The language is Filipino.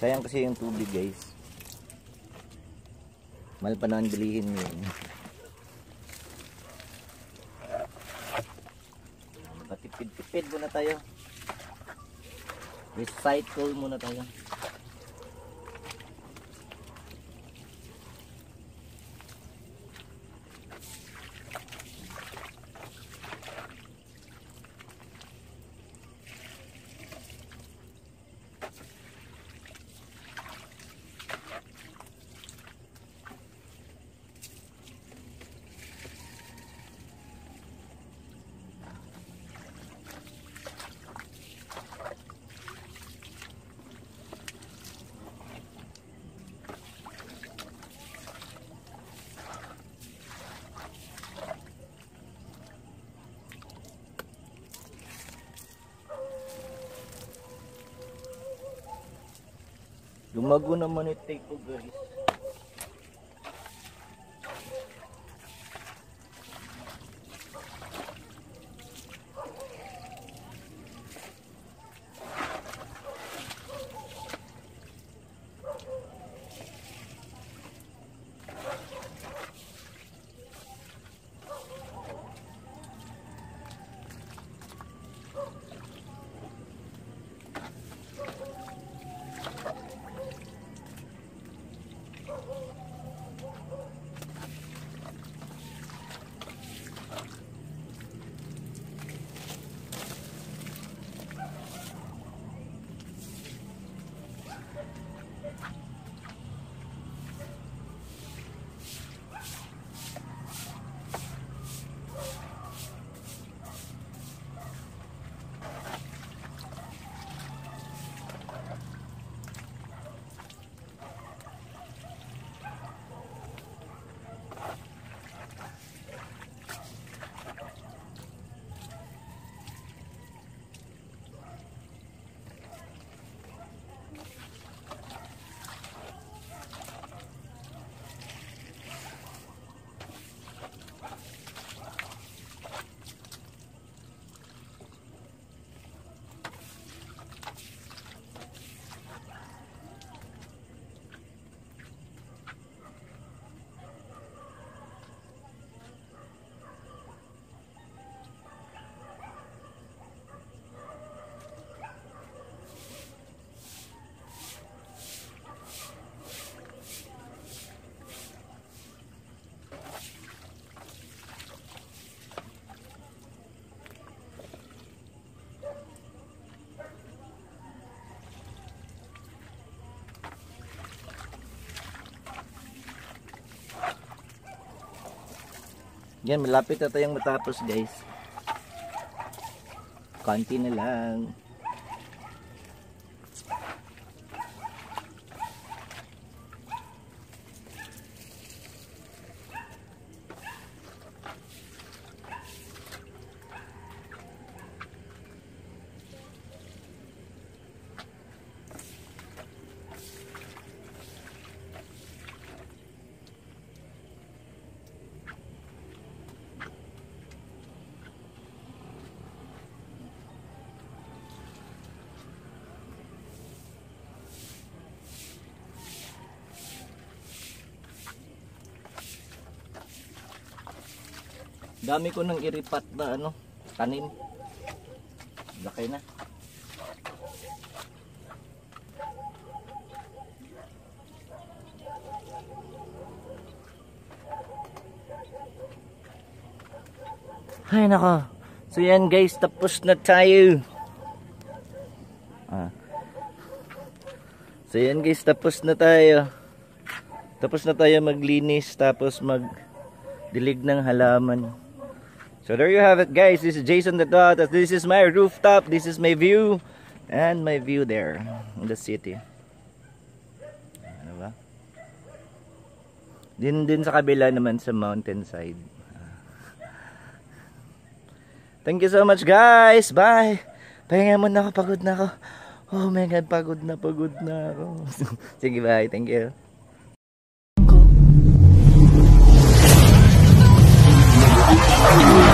Sayang kasi yung tubig, guys. Mahal pa naman bilihin yun. Patipid-tipid muna tayo. Recycle muna tayo. Lumago naman yung take ko, guys. Yan, malapit na tayong matapos, guys. Konti na lang. Dami ko nang iripat na tanim. Laki na. Ay nako. So yan guys, tapos na tayo. So yan guys, tapos na tayo. Tapos na tayo maglinis, tapos magdilig ng halaman. So there you have it guys, this is Jason the Dot. This is my rooftop, this is my view. And my view there in the city. Ano ba? Din sa kabila naman sa mountainside. Thank you so much guys, bye. Pahinga muna ako, pagod na ako. Oh my god, pagod na ako. Sige bye, thank you. Thank you.